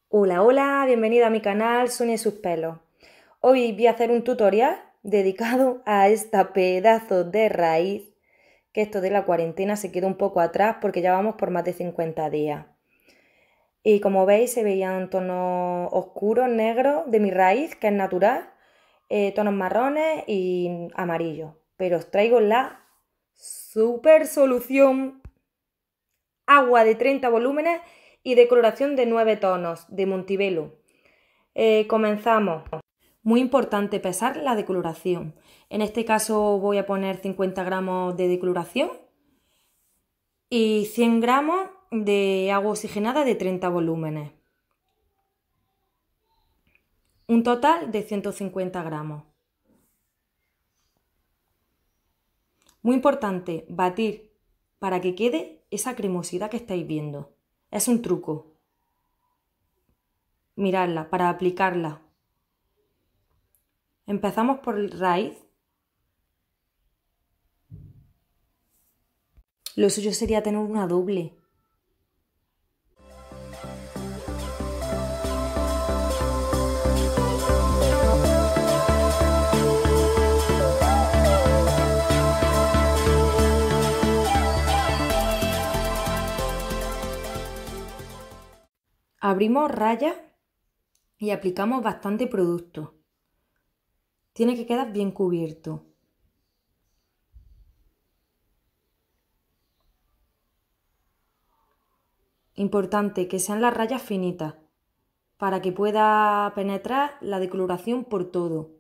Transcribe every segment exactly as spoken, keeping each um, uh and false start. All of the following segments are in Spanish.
Hola, hola, bienvenida a mi canal Sonia y sus pelos. Hoy voy a hacer un tutorial dedicado a esta pedazo de raíz, que esto de la cuarentena se quedó un poco atrás porque ya vamos por más de cincuenta días. Y como veis se veían tonos oscuros, negros de mi raíz, que es natural, eh, tonos marrones y amarillos. Pero os traigo la super solución: agua de treinta volúmenes y decoloración de nueve tonos de Montibello. Eh, comenzamos. Muy importante pesar la decoloración. En este caso voy a poner cincuenta gramos de decoloración y cien gramos de agua oxigenada de treinta volúmenes. Un total de ciento cincuenta gramos. Muy importante batir para que quede esa cremosidad que estáis viendo. Es un truco. Miradla para aplicarla. Empezamos por raíz. Lo suyo sería tener una doble. Abrimos rayas y aplicamos bastante producto. Tiene que quedar bien cubierto. Importante que sean las rayas finitas para que pueda penetrar la decoloración por todo.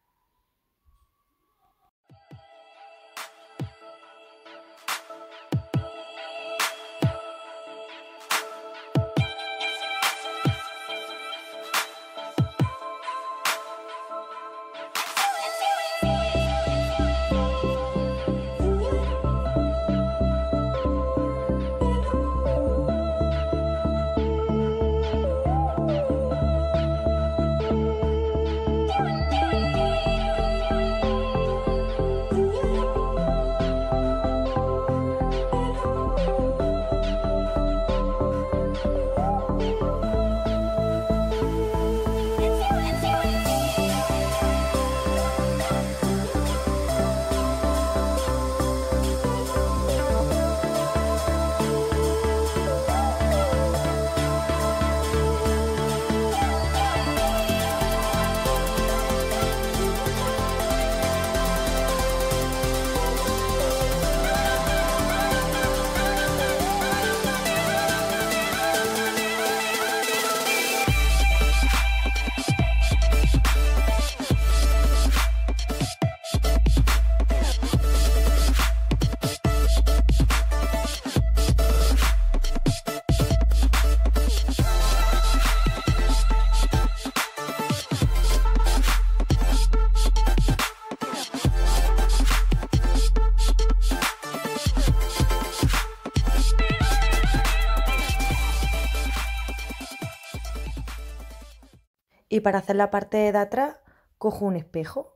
Y para hacer la parte de atrás, cojo un espejo.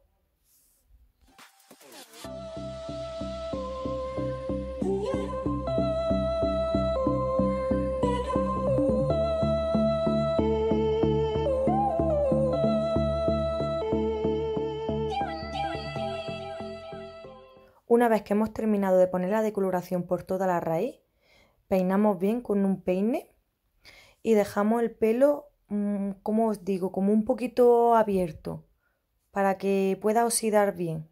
Una vez que hemos terminado de poner la decoloración por toda la raíz, peinamos bien con un peine y dejamos el pelo, mmm, como os digo, como un poquito abierto para que pueda oxidar bien.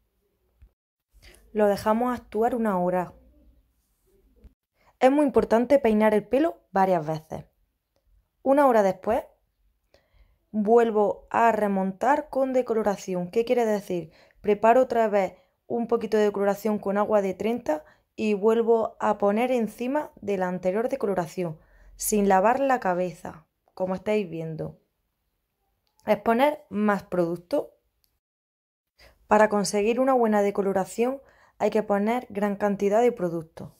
Lo dejamos actuar una hora. Es muy importante peinar el pelo varias veces. Una hora después vuelvo a remontar con decoloración. ¿Qué quiere decir? Preparo otra vez un poquito de decoloración con agua de treinta y vuelvo a poner encima de la anterior decoloración, sin lavar la cabeza, como estáis viendo. Es poner más producto. Para conseguir una buena decoloración hay que poner gran cantidad de producto.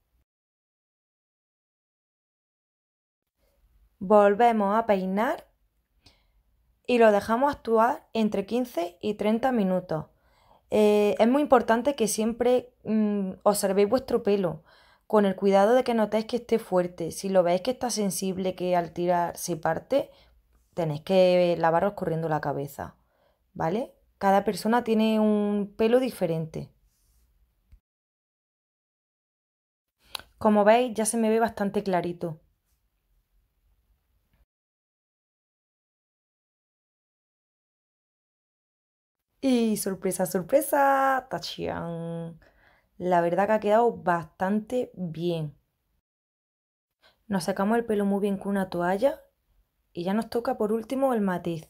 Volvemos a peinar y lo dejamos actuar entre quince y treinta minutos. Eh, es muy importante que siempre mmm, observéis vuestro pelo. con el cuidado de que notéis que esté fuerte. Si lo veis que está sensible, que al tirar se parte, tenéis que lavaros corriendo la cabeza, ¿vale? Cada persona tiene un pelo diferente. Como veis, ya se me ve bastante clarito. Y sorpresa, sorpresa, ¡tachán! La verdad que ha quedado bastante bien. Nos secamos el pelo muy bien con una toalla y ya nos toca por último el matiz.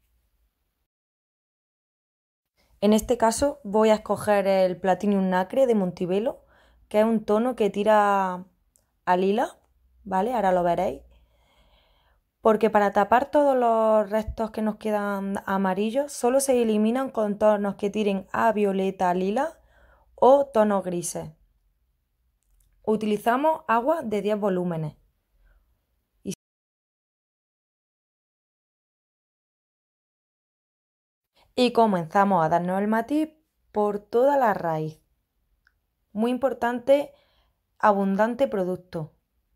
En este caso voy a escoger el Platinum Nacre de Montevelo, que es un tono que tira a lila, ¿vale? Ahora lo veréis. Porque para tapar todos los restos que nos quedan amarillos, solo se eliminan con tonos que tiren a violeta, lila o tonos grises. Utilizamos agua de diez volúmenes. Y, y comenzamos a darnos el matiz por toda la raíz. Muy importante, abundante producto.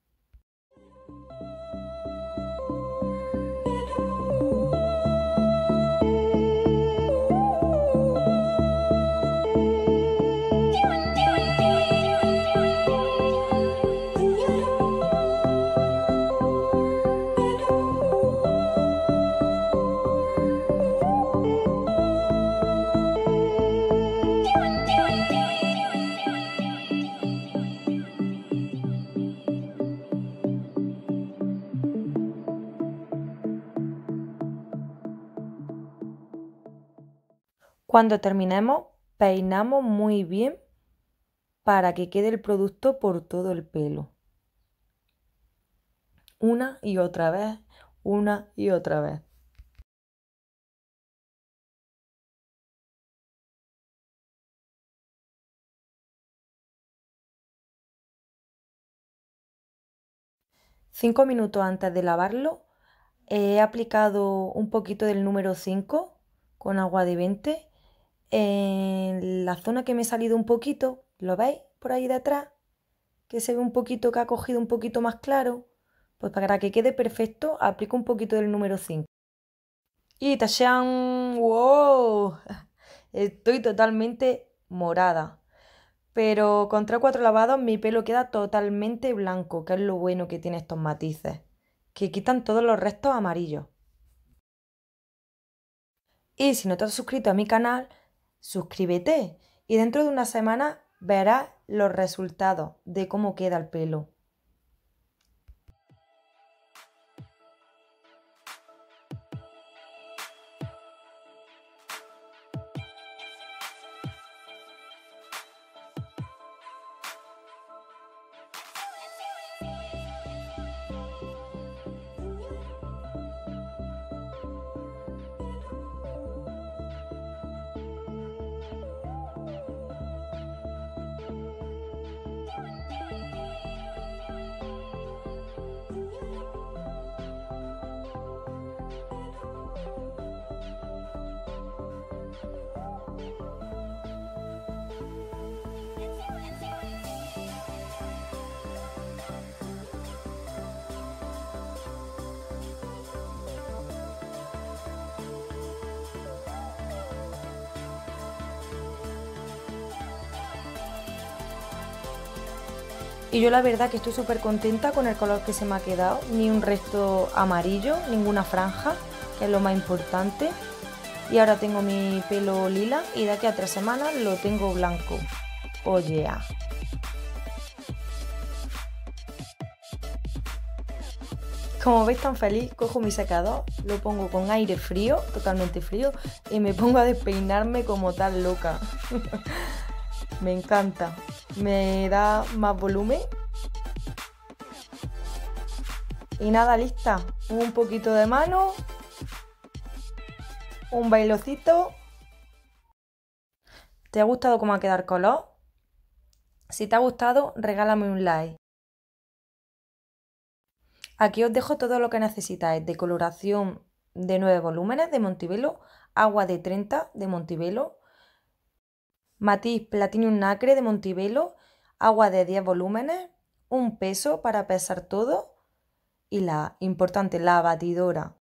Cuando terminemos, peinamos muy bien para que quede el producto por todo el pelo. Una y otra vez, una y otra vez. Cinco minutos antes de lavarlo, he aplicado un poquito del número cinco con agua de veinte en la zona que me he salido un poquito. ¿Lo veis por ahí detrás? Que se ve un poquito, que ha cogido un poquito más claro. Pues para que quede perfecto, aplico un poquito del número cinco. Y ¡tachán! ¡Wow! Estoy totalmente morada. Pero con tres o cuatro lavados mi pelo queda totalmente blanco, que es lo bueno que tiene estos matices, que quitan todos los restos amarillos. Y si no te has suscrito a mi canal, suscríbete y dentro de una semana verás los resultados de cómo queda el pelo. Y yo la verdad que estoy súper contenta con el color que se me ha quedado, ni un resto amarillo, ninguna franja, que es lo más importante. Y ahora tengo mi pelo lila y de aquí a tres semanas lo tengo blanco. Oye, oh, como veis tan feliz, cojo mi secador, lo pongo con aire frío, totalmente frío, y me pongo a despeinarme como tal loca. Me encanta. Me da más volumen. Y nada, lista. Un poquito de mano. Un bailocito. ¿Te ha gustado cómo ha quedado el color? Si te ha gustado, regálame un like. Aquí os dejo todo lo que necesitáis de coloración de nueve volúmenes de Montevelo, agua de treinta de Montevelo, matiz Platinum Nacre de Montevelo, agua de diez volúmenes, un peso para pesar todo y la importante, la batidora